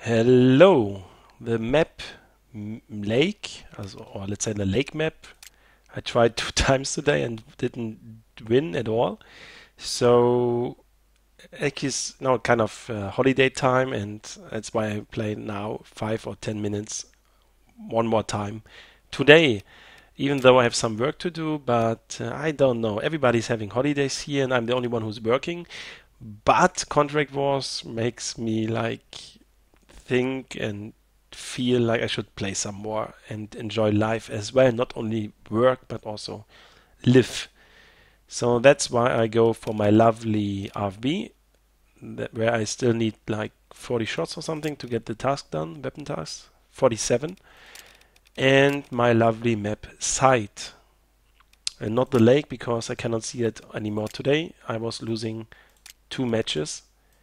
Hello, the map lake, or let's say the lake map. I tried 2 times today and didn't win at all. So it's now kind of holiday time, and that's why I play now 5 or 10 minutes one more time today. Even though I have some work to do, but I don't know. Everybody's having holidays here, and I'm the only one who's working. But Contract Wars makes me think and feel like I should play some more and enjoy life as well, not only work but also live. So that's why I go for my lovely RFB, where I still need like 40 shots or something to get the task done, weapon task, 47, and my lovely map site. And not the lake, because I cannot see it anymore today. I was losing 2 matches.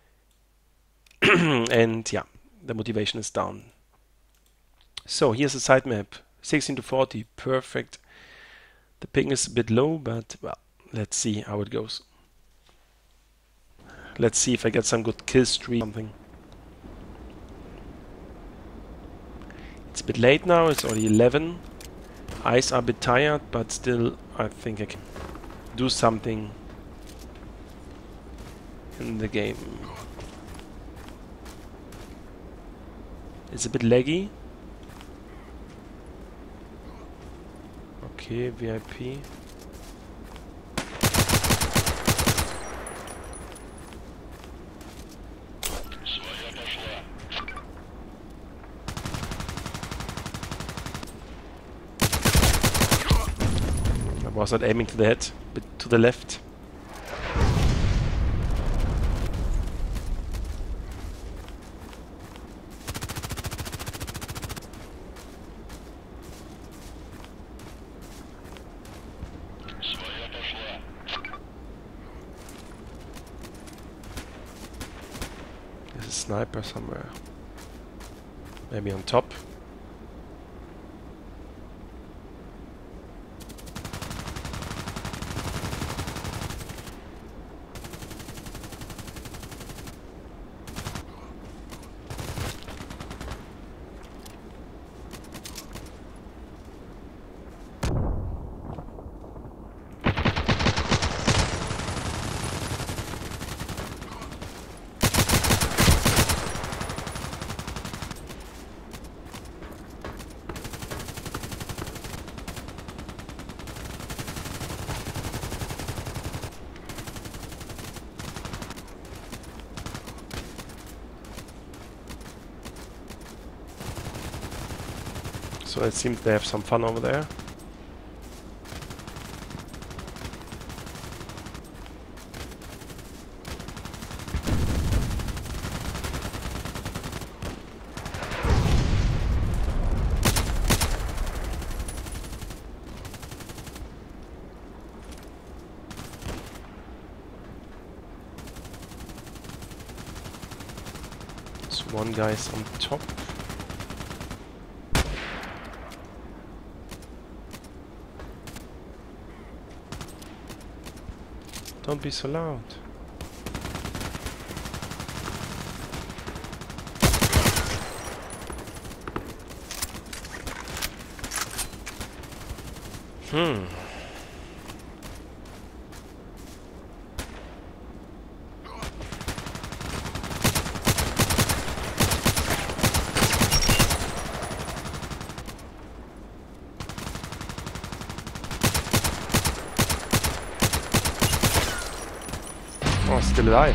And yeah, the motivation is down. So here's the site map, 16 to 40, perfect. The ping is a bit low, but well, let's see how it goes. Let's see if I get some good kill streak or something. It's a bit late now, it's already 11. Eyes are a bit tired, but still I think I can do something in the game. It's a bit laggy. Okay, VIP. I was not aiming to the head, but to the left. There's a sniper somewhere. Maybe on top. So it seems they have some fun over there. So one guy's on top. Don't be so loud. Oh, still alive.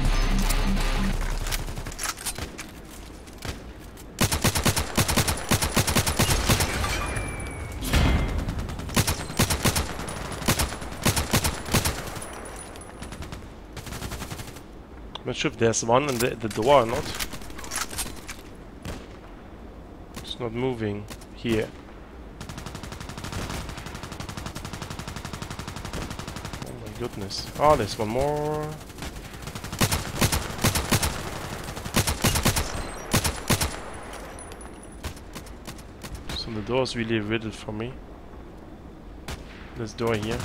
I'm not sure if there's one in the door or not. It's not moving here. Oh my goodness. Oh, there's one more. So the door is really riddled for me. This door here.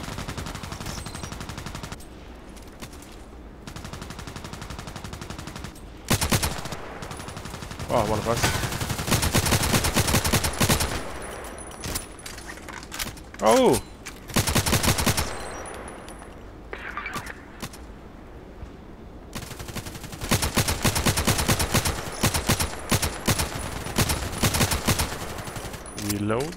Oh, one of us. Oh! Reload.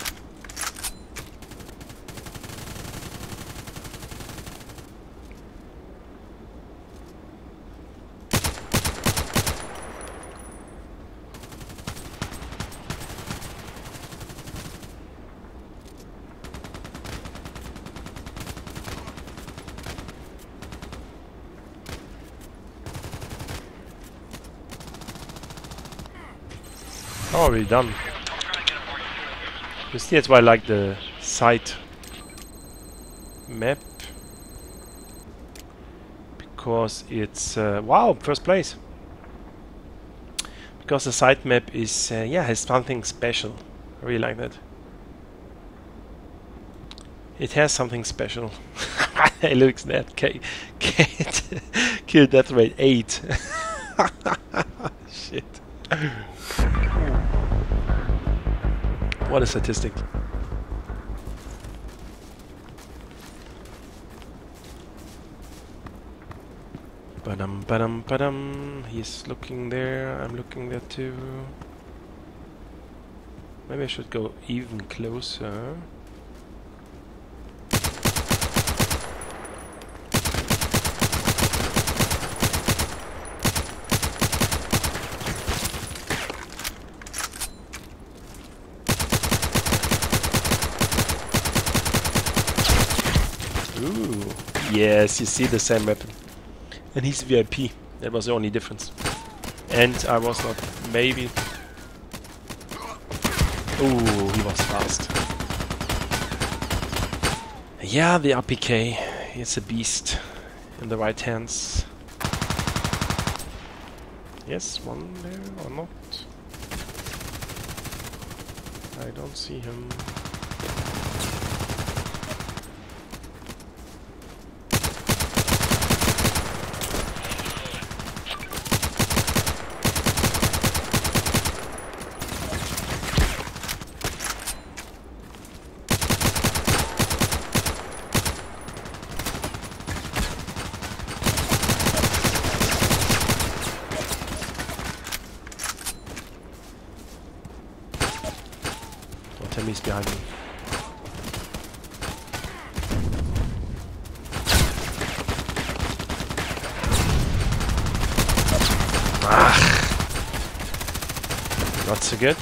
Oh, we're done. You see, that's why I like the side map, because it's wow, first place. Because the side map is yeah, has something special. I really like that. It has something special. It looks that kill death rate 8. Shit. What a statistic. Badum, badum, badum. He's looking there. I'm looking there too. Maybe I should go even closer. Ooh. Yes, you see the same weapon. And he's VIP. That was the only difference. And I was not. Maybe. Ooh, he was fast. Yeah, the RPK. It's a beast. In the right hands. Yes, one there or not. I don't see him. Enemies behind me. Not so good.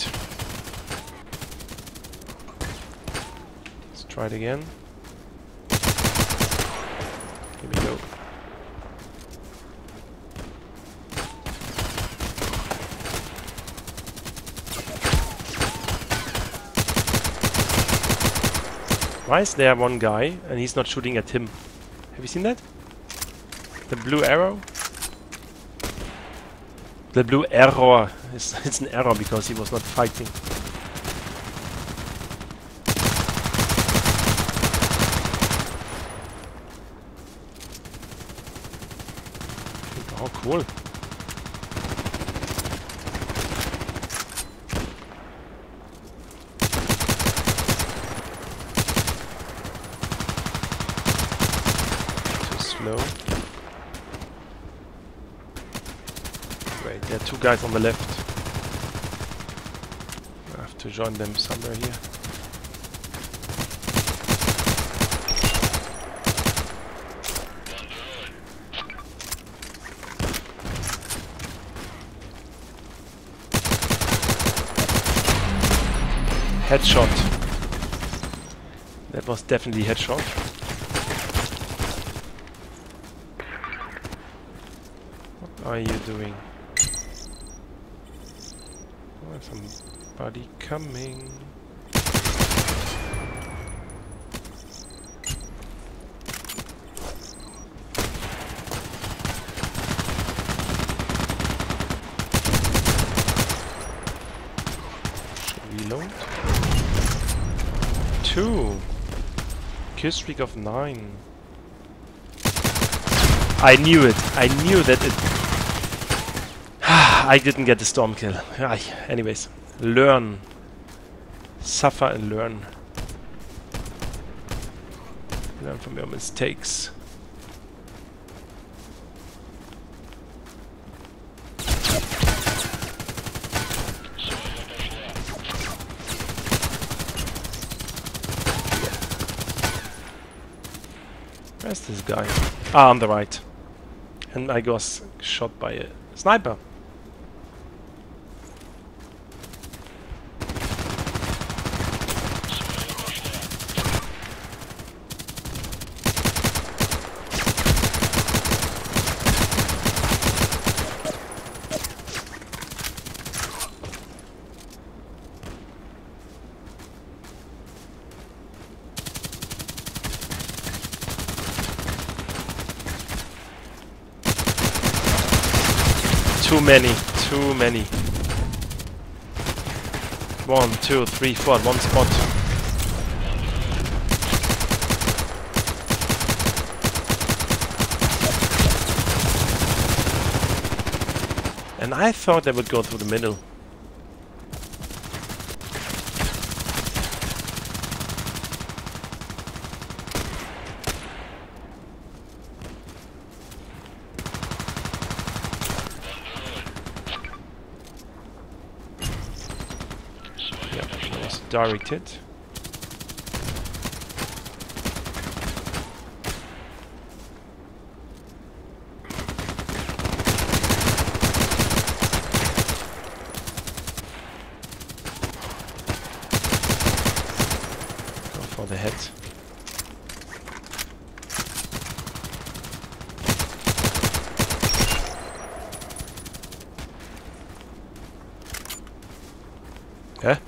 Let's try it again. Here we go. Why is there one guy and he's not shooting at him? Have you seen that? The blue arrow? The blue error. It's an error because he was not fighting. Oh, cool. Slow. Wait, there are two guys on the left. I have to join them somewhere here. Headshot. That was definitely headshot. What are you doing? Oh, somebody coming. Reload. 2. Kill streak of 9. I knew it. I knew that it. I didn't get the storm kill. Anyways, learn. Suffer and learn. Learn from your mistakes. Where's this guy? Ah, on the right. And I was shot by a sniper. Too many, too many. 1, 2, 3, 4, one spot. And I thought they would go through the middle. Direct hit. Go for the head. Yeah.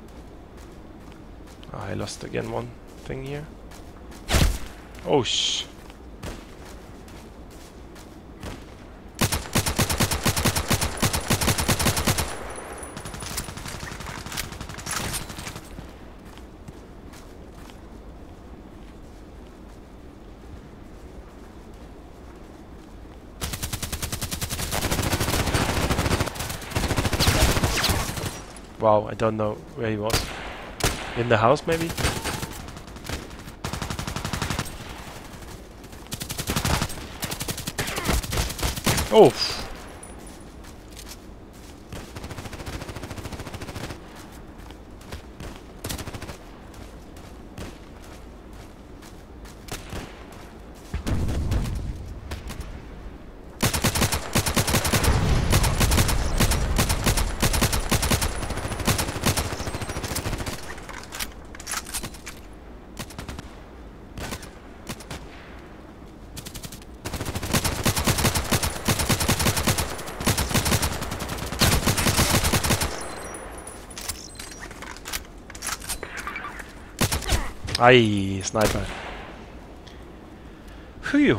I lost again one thing here. Oh shh. Wow, I don't know where he was. In the house, maybe? Oh! Aye, sniper. Phew.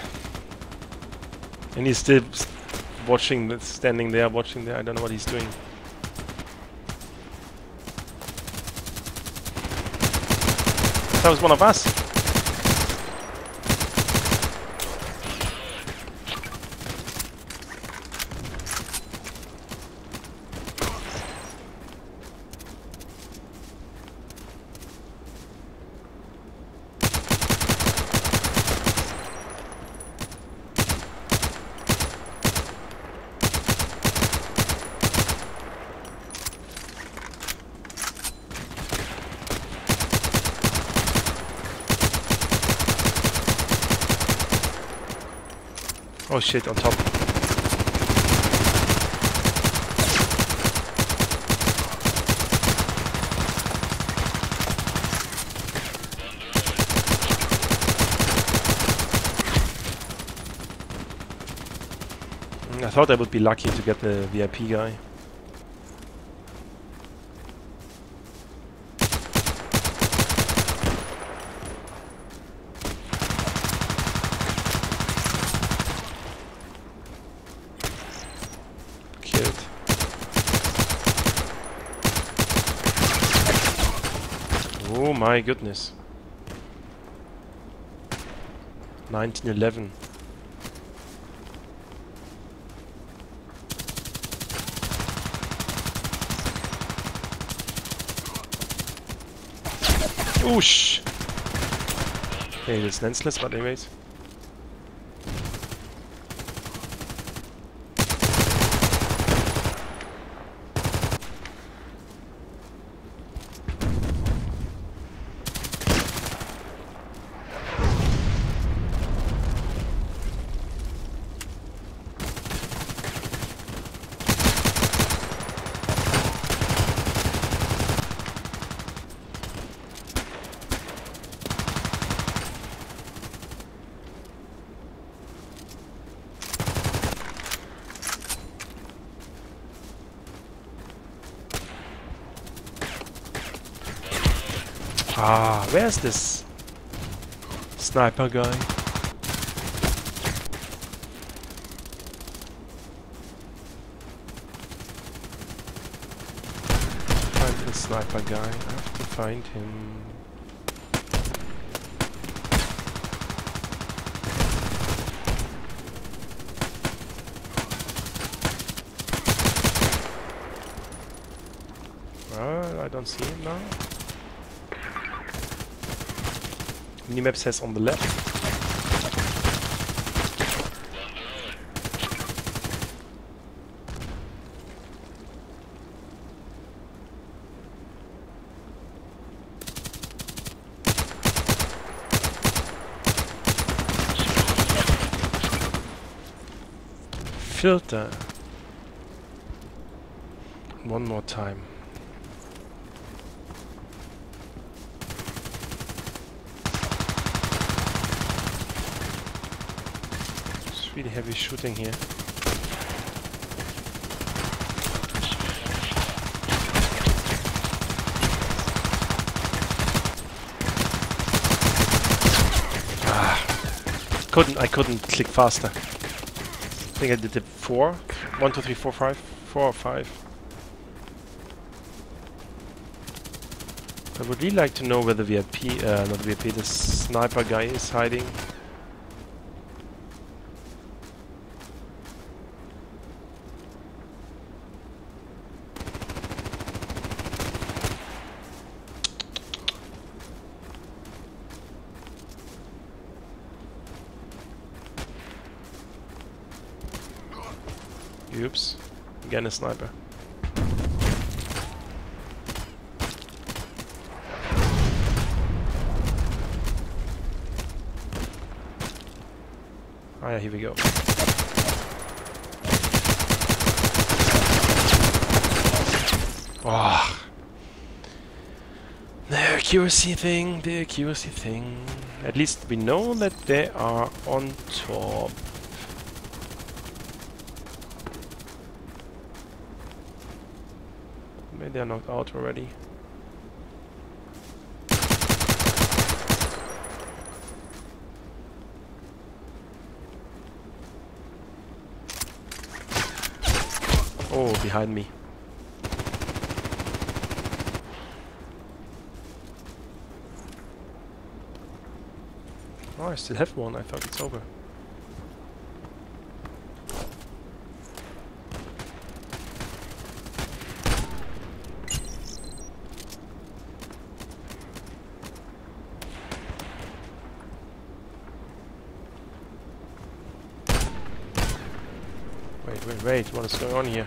And he's still watching, standing there, watching there. I don't know what he's doing. That was one of us. Oh shit, on top. I thought I would be lucky to get the VIP guy. Oh my goodness. 1911. Oosh! Okay, das ist Nensles, but anyways. Ah, where's this sniper guy? Find the sniper guy. I have to find him. I don't see him now. Minimap says on the left. Filter. One more time. Really heavy shooting here. I couldn't click faster. I think I did it 4. 1, 2, 3, 4, 5. 4 or 5. I would really like to know where the VIP, not VIP, the sniper guy is hiding. Oops. Again a sniper. Ah yeah, here we go. Oh. The accuracy thing. At least we know that they are on top. Maybe they're knocked out already. Oh, behind me. Oh, I still have one. I thought it's over. Wait, what is going on here?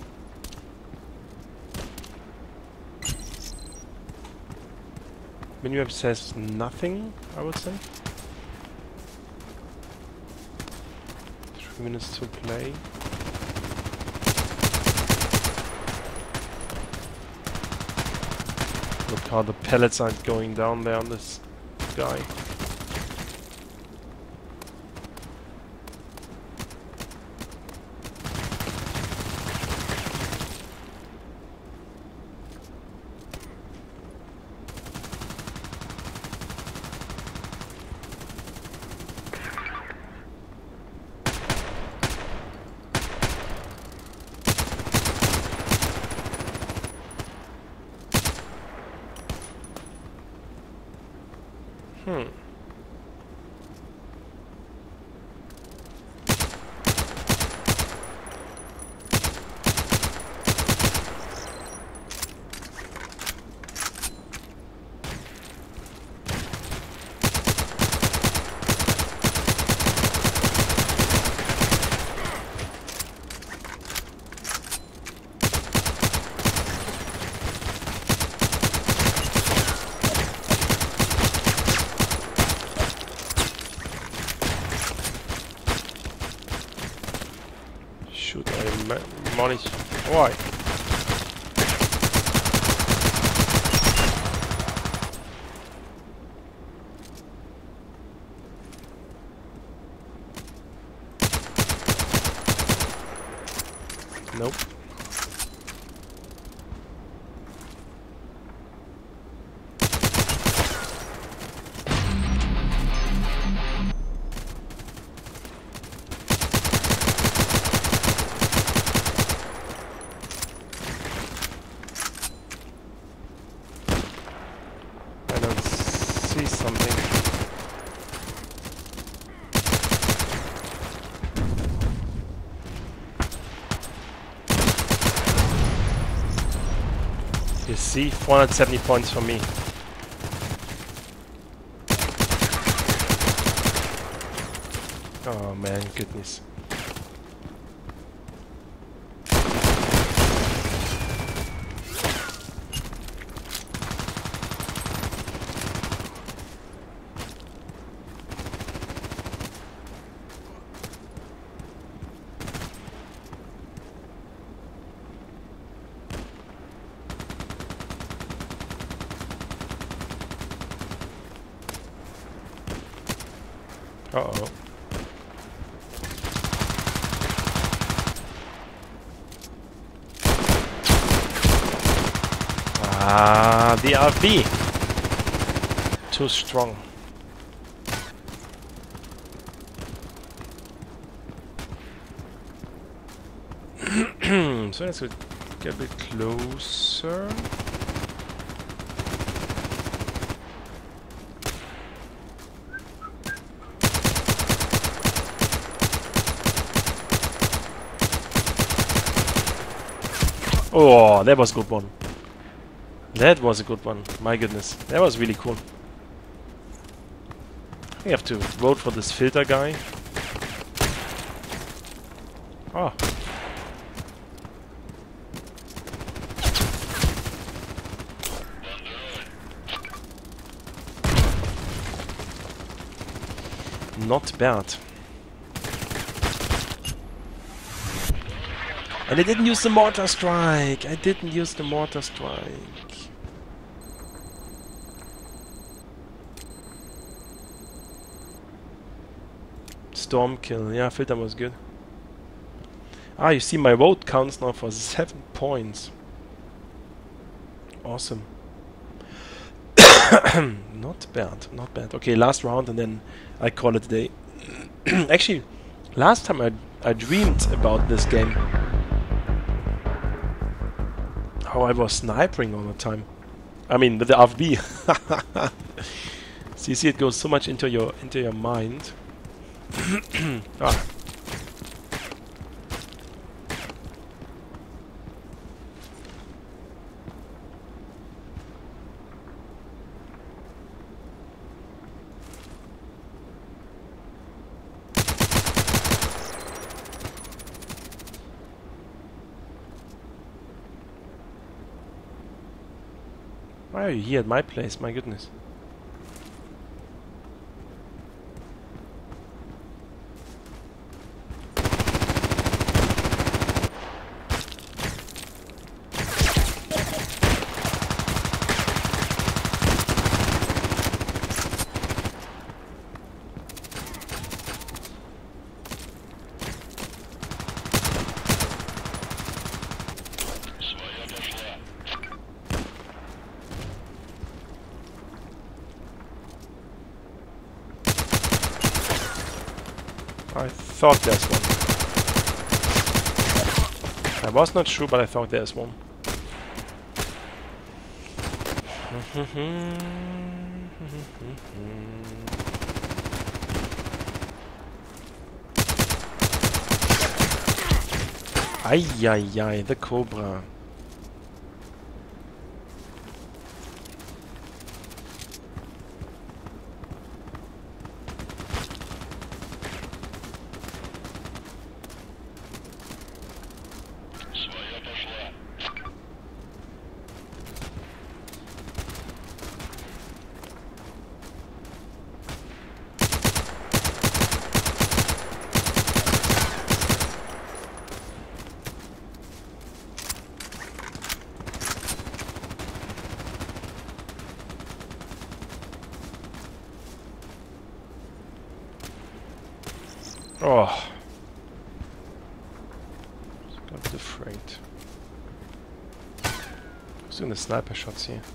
Minimap says nothing, I would say. 3 minutes to play. Look how the pellets are going down there on this guy. Why? Nope. I don't see something. You see, 470 points for me. Oh man, goodness. Uh-oh. Ah, the RFB. Too strong. So let's get a bit closer. Oh, that was a good one. That was a good one. My goodness. That was really cool. We have to vote for this filter guy. Oh. Not bad. And I didn't use the mortar strike. I didn't use the mortar strike. Storm kill. Yeah, filter was good. Ah, you see my vote counts now for 7 points. Awesome. Not bad, not bad. Okay, last round and then I call it a day. Actually, last time I dreamed about this game. How I was sniping all the time. I mean, with the RFB. So you see, it goes so much into your mind. Ah. Why are you here at my place? My goodness. I thought there's one. I was not sure, but I thought there's one. Ay, ay, ay, the Cobra. Oh. Got a bit afraid. Who's doing the sniper shots here?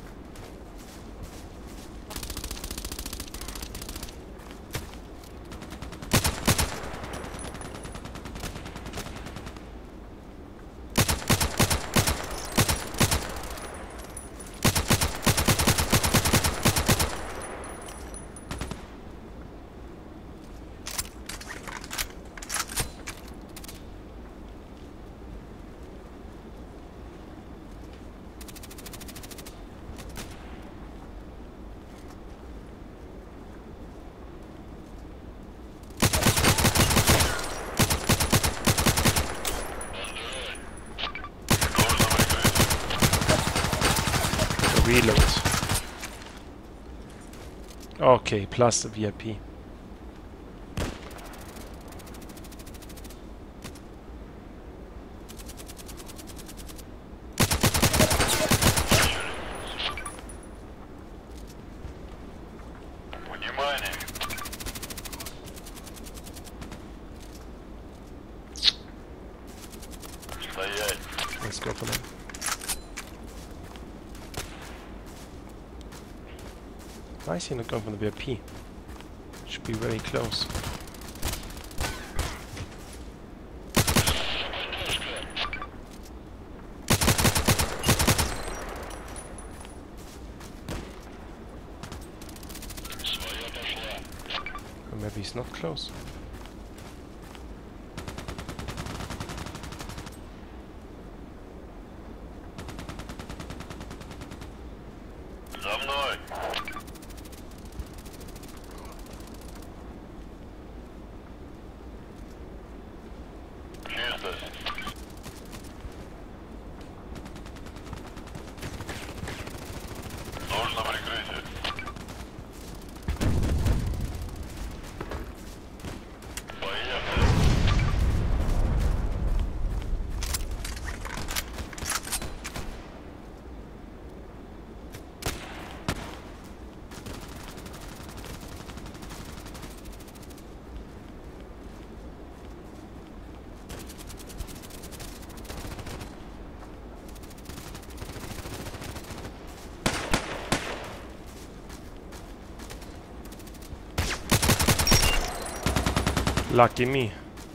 Reload. Okay, plus the VIP. Let's go for them. Why is he not going for the VIP? Should be very close. Or maybe he's not close. Lucky me.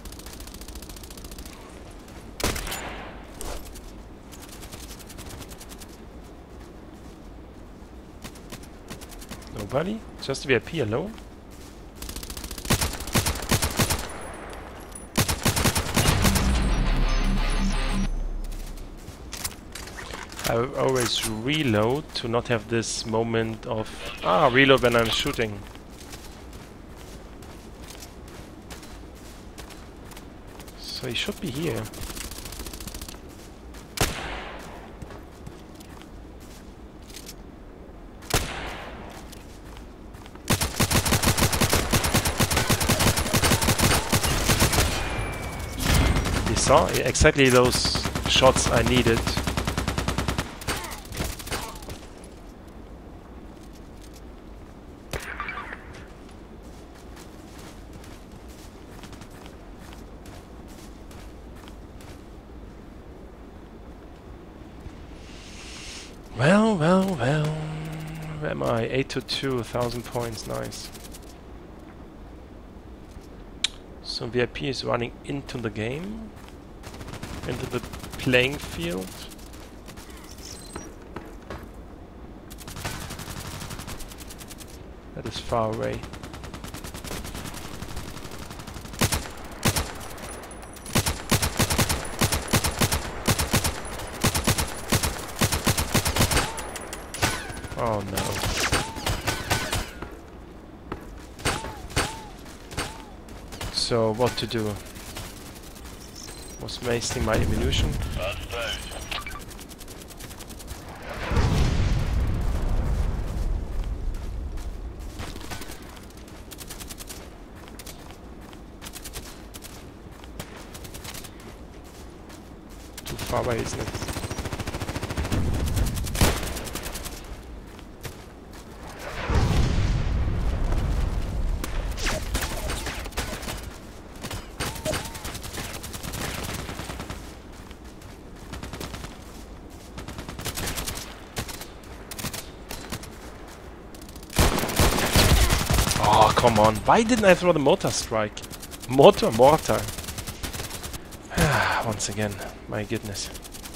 Nobody? Just VIP alone? I always reload to not have this moment of reload when I'm shooting. So he should be here. You saw exactly those shots I needed. Well. Where am I? 8 to 2, 1,000 points, nice. So VIP is running into the game, into the playing field. That is far away. Oh no. So what to do? Was wasting my ammunition. Too far away, isn't it? come on. Why didn't I throw the mortar strike? Mortar. Once again, my goodness.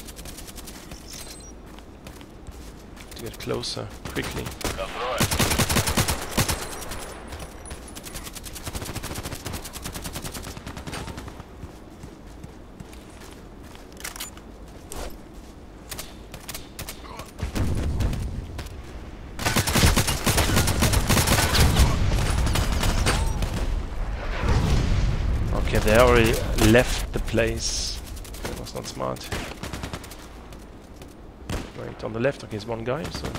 To get closer, quickly. Okay, they already left the place. That was not smart. Right, on the left, okay, there's one guy, so...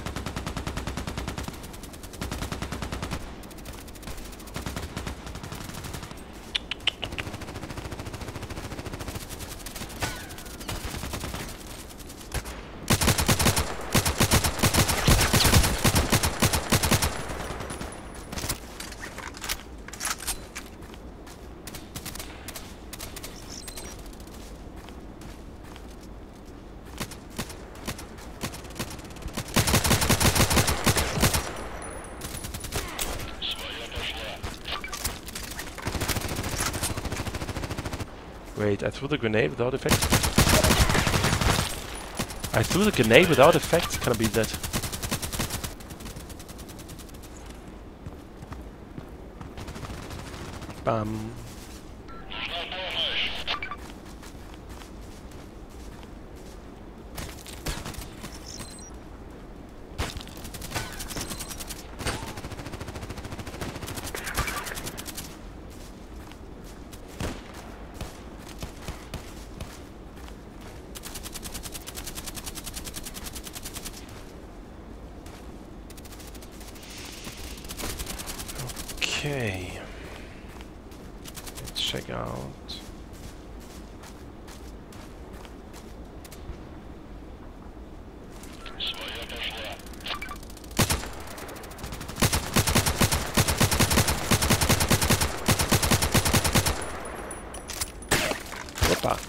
Wait, I threw the grenade without effect? I threw the grenade without effect? Can I beat that? Bam. Okay, let's check out. Whoopa.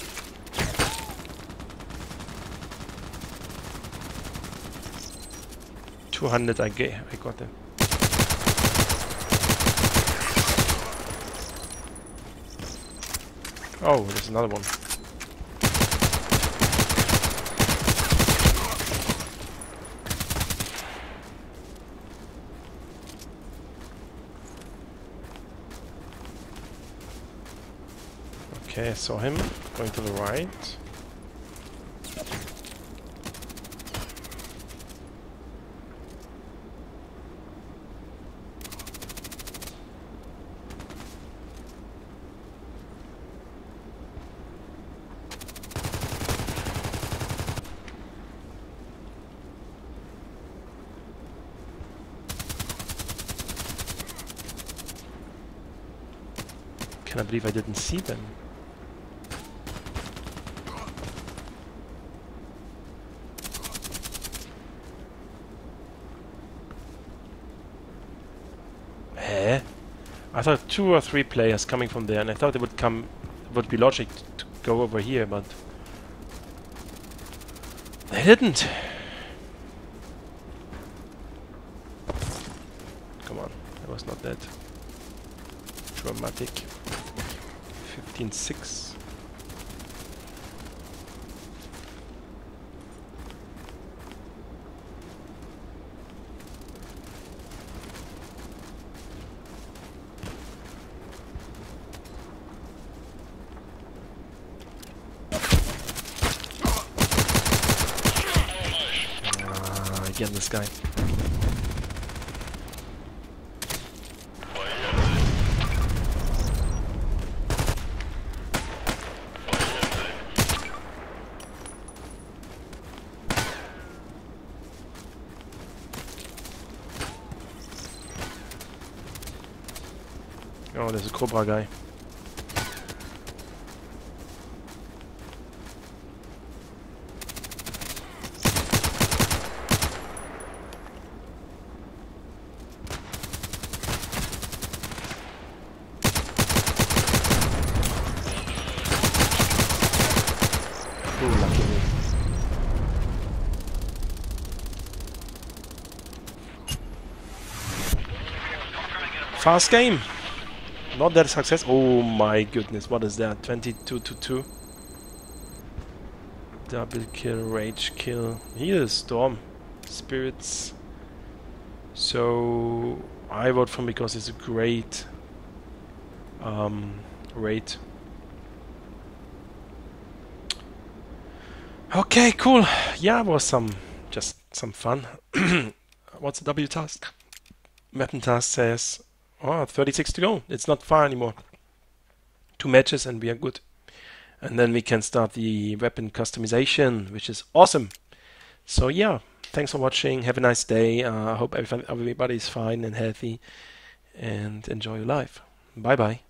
$200 I got them. Oh, there's another one. Okay, I saw him going to the right. I believe I didn't see them. Eh? I thought 2 or 3 players coming from there, and I thought it would be logic to go over here, but they didn't. Come on, I was not that dramatic. 15-6. Again, this guy. Oh, there's a Cobra guy. Ooh, lucky me. fast game. Not that success. Oh my goodness, what is that? 22 to 2. Double kill, rage kill. Here is Storm. Spirits. So I vote for him because it's a great raid. Okay, cool. Yeah, it was just some fun. What's the W task? Weapon task says, oh, 36 to go. It's not far anymore. 2 matches and we are good. And then we can start the weapon customization, which is awesome. So yeah, thanks for watching. Have a nice day. I hope everybody's fine and healthy and enjoy your life. Bye bye.